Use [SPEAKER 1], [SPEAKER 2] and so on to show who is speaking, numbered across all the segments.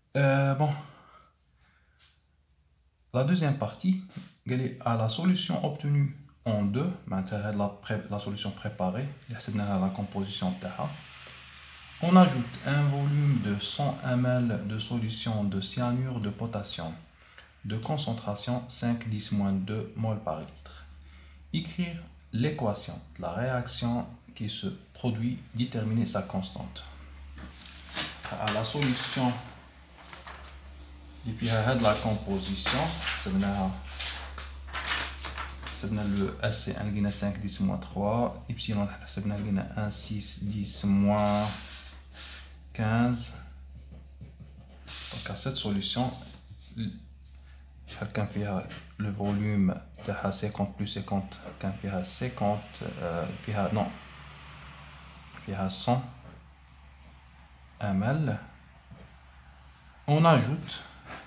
[SPEAKER 1] Bon, la deuxième partie, elle est à la solution obtenue en 2, la solution préparée, la composition تاعها. On ajoute un volume de 100 ml de solution de cyanure de potassium de concentration 5-10-2 mol par litre. Écrire l'équation de la réaction qui se produit, déterminer sa constante. À la solution qui fait la composition, c'est le SC1 5 10 3, epsilon c'est 1 6 10 15. Donc à cette solution, chacun fait le volume de 50 plus 50, chacun fait 50, fait 100 ml. On ajoute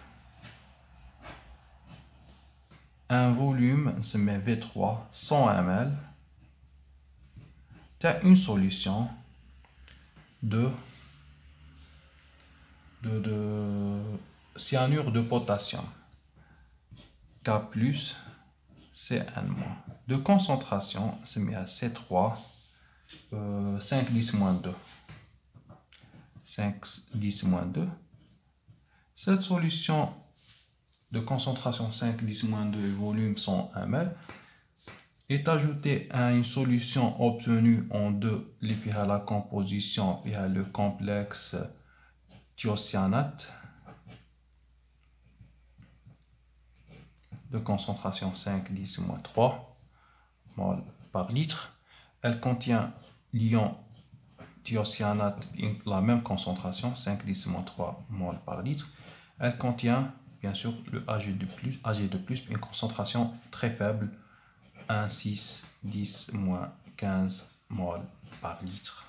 [SPEAKER 1] un volume, se met V3, 100 ml, tu as une solution de cyanure de potassium, K plus, Cn-. De concentration, se met à C3, 5-10-2. 5-10-2. Cette solution de concentration 5-10-2 et volume 100 ml est ajoutée à une solution obtenue en 2 via la composition via le complexe thiocyanate de concentration 5-10-3 mol par litre. Elle contient l'ion thiocyanate, la même concentration, 5-10-3 mol par litre. Elle contient bien sûr le Ag de plus, une concentration très faible, 1, 6, 10, 15 mol par litre.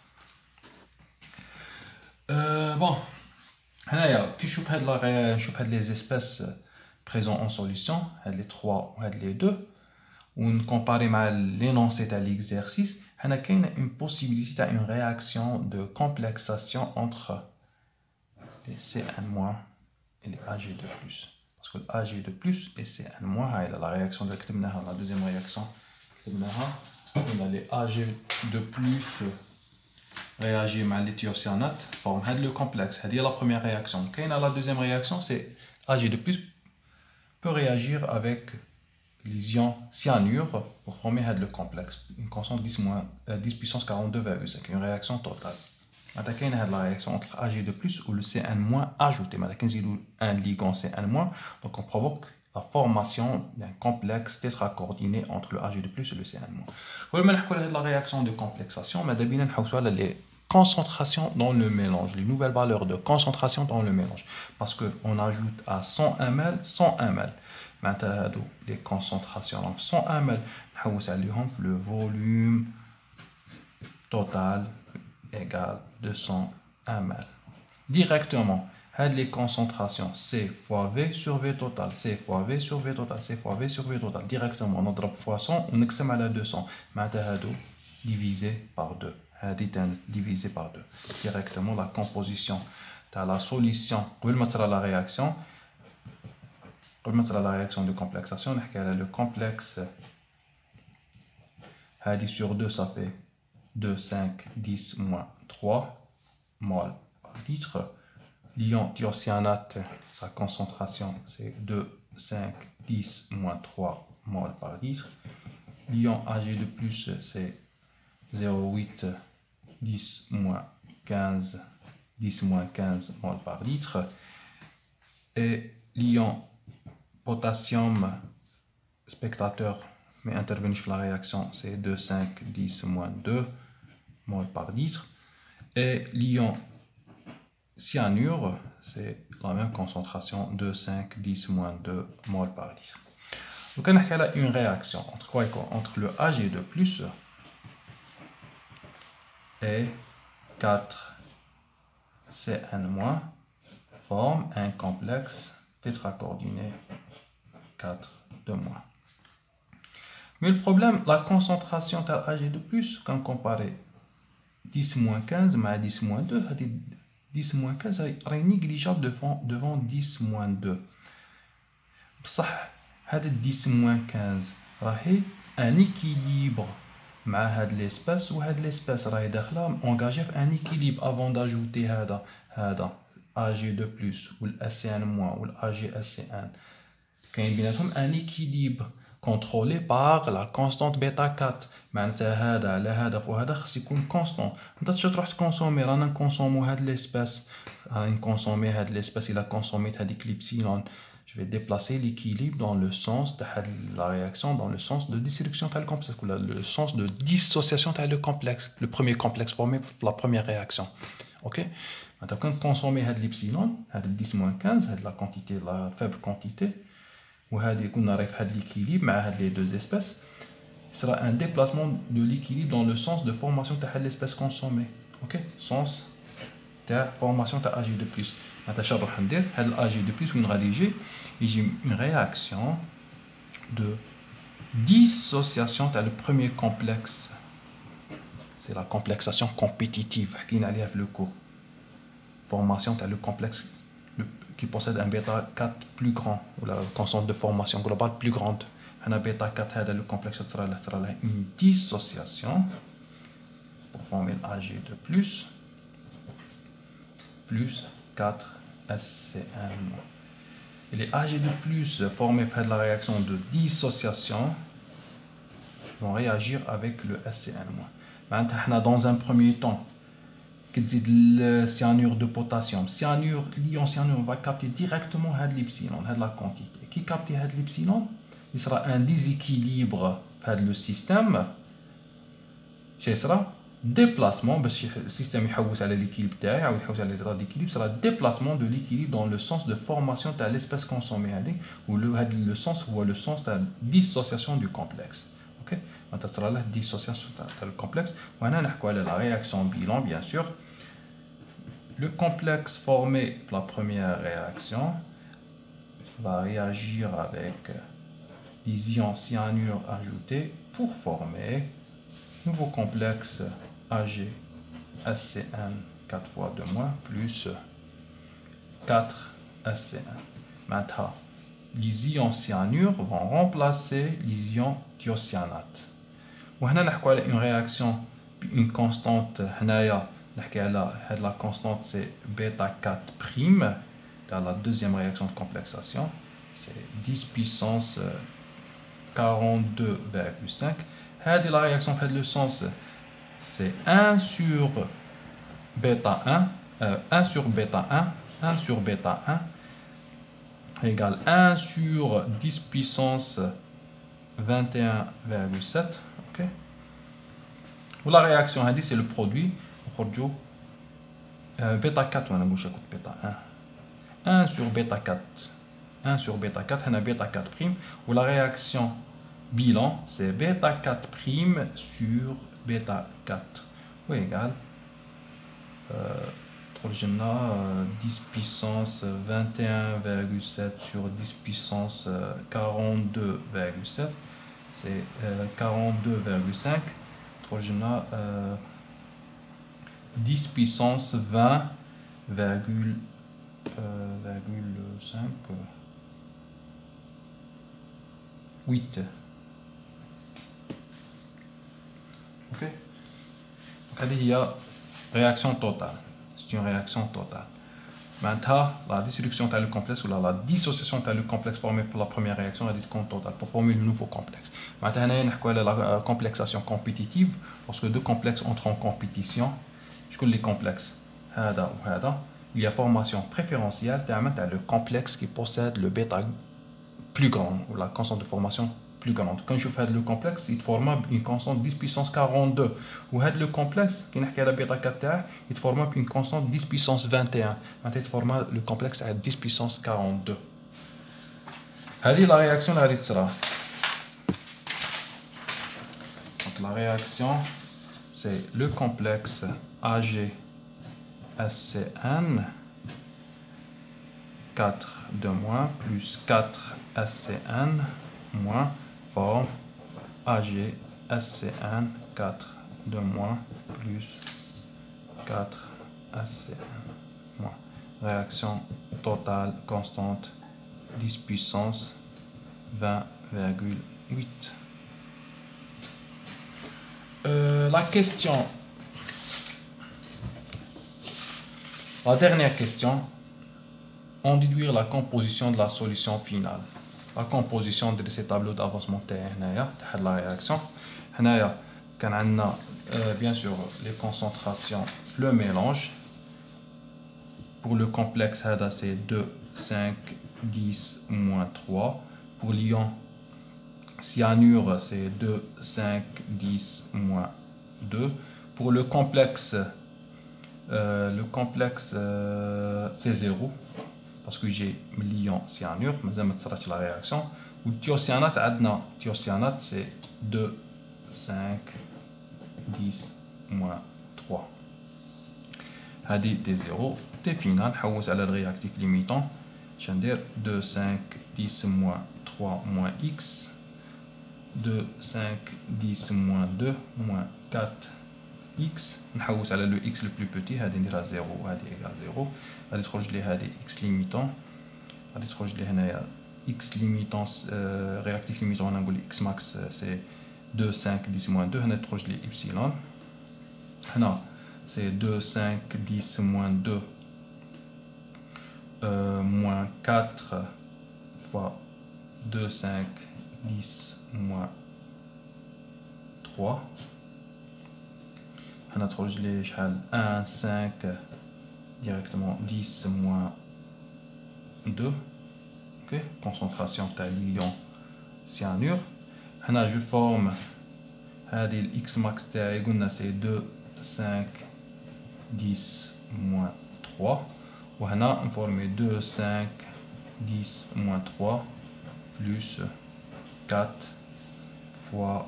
[SPEAKER 1] Bon, puis je fais les espèces présentes en solution, les 3 ou les 2. On compare l'énoncé de l'exercice. Il y a une possibilité d'une réaction de complexation entre les Cn- et les Ag2+. Parce que Ag2+ et Cn- la réaction de la deuxième réaction, on a les Ag2+ réagir avec les thiocyanate, forment le complexe. C'est la première réaction. La deuxième réaction, c'est Ag2+ peut réagir avec les ions cyanure pour former le complexe. Une constante 10 puissance 42,5, une réaction totale. Il y a la réaction entre Ag2+ ou le Cn- ajouté. Il y a un ligand Cn-, donc on provoque la formation d'un complexe tétracoordonné entre le Ag2+ et le Cn-. Pour la réaction de complexation, on a les concentrations dans le mélange, les nouvelles valeurs de concentration dans le mélange. Parce qu'on ajoute à 100 ml, 100 ml. Maintenant, les concentrations donc 100 ml, le volume total égale 200 ml. Directement, les concentrations C fois V sur V total, C fois V sur V total, C fois V sur V total. Directement, on a fois 100, on extrême à 200. Maintenant, divisé par 2. Divisé par 2. Directement, la composition de la solution, on va mettre la réaction. On va mettre la réaction de complexation. Le complexe sur 2, ça fait 2, 5, 10, moins 3 mol par litre. L'ion thiocyanate, sa concentration, c'est 2, 5, 10, moins 3 mol par litre. L'ion Ag2+, c'est 0,8, 10, moins 15, 10, moins 15 mol par litre. Et l'ion potassium, spectateur, mais intervenu sur la réaction, c'est 2, 5, 10, moins 2 mol par litre. Et l'ion cyanure, c'est la même concentration, 2, 5, 10, moins 2 mol par litre. Donc, on a une réaction entre quoi et quoi? Entre le Ag2+ et 4 Cn- forme un complexe tétracoordonné 4 de moins. Mais le problème, la concentration de Ag2+, quand comparé 10 moins 15 mais 10 moins 2, 10 moins 15 est négligeable devant 10 moins 2. بصح هذا 10 moins 15 راهي un équilibre مع هذا l'espace وهذا l'espace راهي داخله engagé في un équilibre avant d'ajouter هذا AG2 plus ou AC1 moins ou AG AC1 كاين بيناتهم un équilibre contrôlé par la constante bêta 4 معناتها هذا على هذا وهذا خص يكون كونستون. انت تروح تكونسومي رانا نكونسومو هاد ليسباس راني نكونسومي هاد ليسباس الى كونسوميت هذيك ليبسيلون. Je vais déplacer l'équilibre dans le sens de la réaction, dans le sens de dissolution de le complexe, le sens de dissociation de le complexe, le premier complexe formé pour la première réaction. Ok? Maintenant, quand on consomme l'epsilon, 10-15, la quantité, la faible quantité, ou qu'on arrive à l'équilibre avec les deux espèces, ce sera un déplacement de l'équilibre dans le sens de formation de l'espèce consommée. Ok? Sens de formation de AG2+. Maintenant, AG2+, une rédigée, une réaction de dissociation de le premier complexe. C'est la complexation compétitive qui est allée avec le cours. Formation de le complexe qui possède un bêta 4 plus grand, ou la constante de formation globale plus grande. Un bêta 4, le complexe sera une dissociation pour former l'AG2+, plus 4 SCN. Et les AG2+, formés par la réaction de dissociation, vont réagir avec le SCN-. Maintenant, dans un premier temps, le cyanure de potassium. L'ion cyanure va capter directement l'epsilon, la quantité. Qui capte l'epsilon? Il sera un déséquilibre dans le système. Ce sera déplacement, le système يحوس على l'équilibre تاعي ou يحوس على l'état d'équilibre, sera déplacement de l'équilibre dans le sens de formation de l'espèce consommée ou le sens ou le sens de dissociation du complexe. OK? Maintenant sera la dissociation du complexe. On a la réaction bilan bien sûr. Le complexe formé pour la première réaction va réagir avec des ions cyanure ajoutés pour former nouveau complexe AG SCN 4 fois 2 plus 4 SCN. Maintenant, les ions cyanure vont remplacer les ions thiocyanate. On a une réaction, une constante. La constante c'est bêta 4 prime. Dans la deuxième réaction de complexation, c'est 10 puissance 42,5. La réaction fait le sens, c'est 1 sur bêta 1 sur bêta 1 sur bêta 1 égale 1 sur 10 puissance 21,7. Ok. Ou la réaction, c'est le produit. Bêta 4, on a gauche bêta 1. 1 sur bêta 4. 1 sur bêta 4, on a bêta 4 prime. Ou la réaction bilan, c'est bêta 4 prime sur bêta 4. Oui, égal. 10 puissance 21,7 sur 10 puissance 42,7. C'est 42,5. 10 puissance 20,5. 8. Ok. Donc, il y a réaction totale. C'est une réaction totale. Maintenant, la dissolution de le complexe ou la dissociation de le complexe formé pour la première réaction est compte total pour former le nouveau complexe. Maintenant, on a la complexation compétitive. Lorsque deux complexes entrent en compétition, je connais les complexes. Il y a formation préférentielle. Le complexe qui possède le bêta plus grand ou la constante de formation plus grande. Quand je fais le complexe, il forme une constante 10 puissance 42. Ou le complexe, qui est la bêta 4, il forme une constante 10 puissance 21. Maintenant, il forme le complexe à 10 puissance 42. C'est la réaction à l'ITSRA. Donc, la réaction, c'est le complexe AgSCN 4 de moins plus 4 SCN moins forme AgSCN 4 de moins plus 4 SCN. moins réaction totale constante 10 puissance 20,8. La question, la dernière question, on déduire la composition de la solution finale. La composition de ces tableaux d'avancement de la réaction. Bien sûr les concentrations, le mélange. Pour le complexe, c'est 2, 5, 10, moins 3. Pour l'ion cyanure, c'est 2, 5, 10, moins 2. Pour le complexe, c'est 0. Parce que j'ai l'ion cyanure, mais ça me traite la réaction. Ou le thiocyanate, c'est 2, 5, 10, moins 3. هذه T0 T final نحوس على الرياكتيف ليميتون شندير 2 5 10 moins 3 moins x 2 5 10 moins 2 moins 4 x نحوس على لو x le plus petit هذه نديرها 0 وهذه ايغال 0 غادي تخرج لي هذه x ليميتون غادي تخرج لي هنايا x ليميتون رياكتيف ليميتون انا نقول x max سي 2 5 10 moins 2 هنا تخرج لي epsilon هنا c'est 2, 5, 10, moins 2, moins 4 fois 2, 5, 10, moins 3. On a trouvé les 1, 5, directement 10, moins 2. Okay. Concentration de l'ion cyanure. Je forme x max c'est 2, 5, 10 moins 3 ou on forme 2 5 10 moins 3 plus 4 fois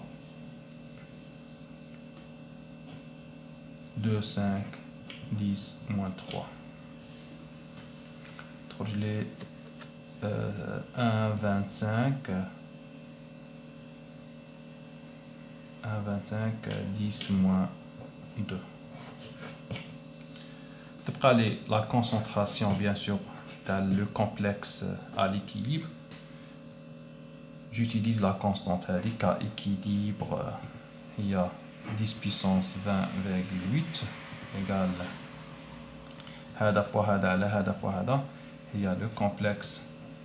[SPEAKER 1] 2 5 10 moins 3 les 1 25 10 moins 2. La concentration, bien sûr, dans le complexe à l'équilibre. J'utilise la constante K équilibre. Il y a 10 puissance 20,8 égale هذا fois هذا على هذا fois هذا. Il y a le complexe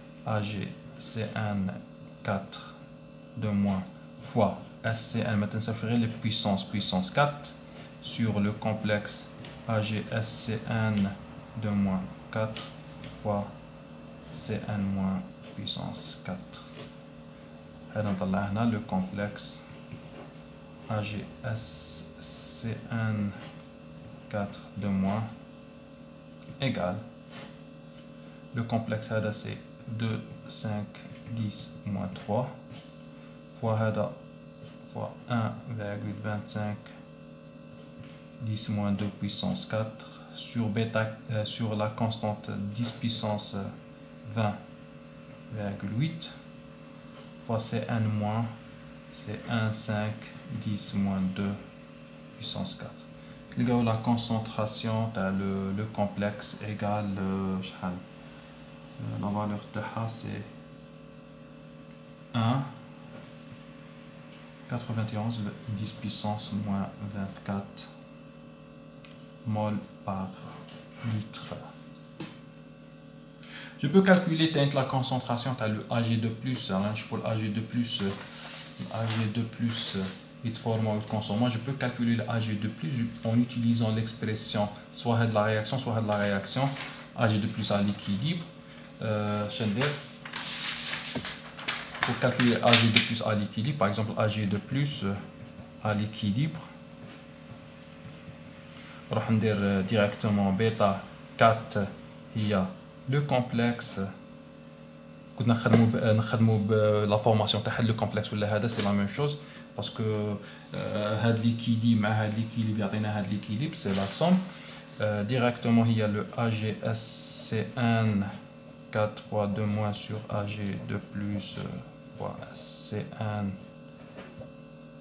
[SPEAKER 1] AgCN 4 de moins fois SCN. Maintenant, ça ferait les puissance 4 sur le complexe AgSCN de moins 4 fois Cn moins puissance 4. Et donc là, on a le complexe AgSCN 4 de moins égale le complexe هذا c'est 2, 5, 10, moins 3 fois هذا fois 1,25 10 moins 2 puissance 4 sur bêta sur la constante 10 puissance 20,8 fois Cn moins c'est 1 5 10 moins 2 puissance 4. La concentration le complexe égale la valeur TH c'est 1 91 10 puissance moins 24 mol par litre. Je peux calculer la concentration le Ag2+, pour Ag2+, il forme ou consomme. Je peux calculer le Ag2+ en utilisant l'expression soit de la réaction, Ag2+ à l'équilibre. Pour calculer Ag2+ à l'équilibre, par exemple Ag2+ à l'équilibre, on va dire directement bêta 4 il y a le complexe. La formation de le complexe c'est la même chose parce que l'équilibre c'est la somme. Directement il y a le AgSCN 4 fois 2 moins sur Ag2+ fois Cn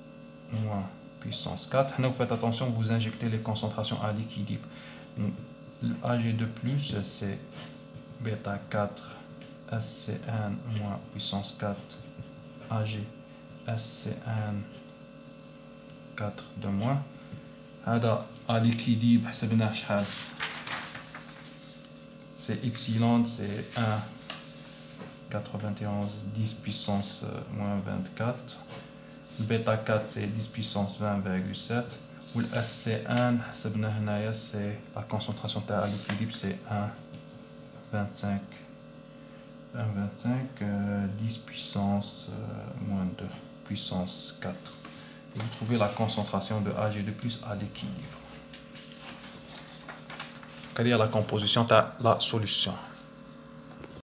[SPEAKER 1] moins puissance 4. Vous faites attention, vous injectez les concentrations à l'équilibre. Le AG2+, c'est bêta 4 SCN moins puissance 4 AG SCN 4 de moins. هذا à l'équilibre حسبناه شحال. C'est epsilon, c'est 1,91 10 puissance moins 24. Bêta 4 c'est 10 puissance 20,7. Ou le SC1 c'est la concentration à l'équilibre, c'est 1,25 10 puissance moins 2 puissance 4. Et vous trouvez la concentration de Ag2+ à l'équilibre. Quelle est la composition de la solution?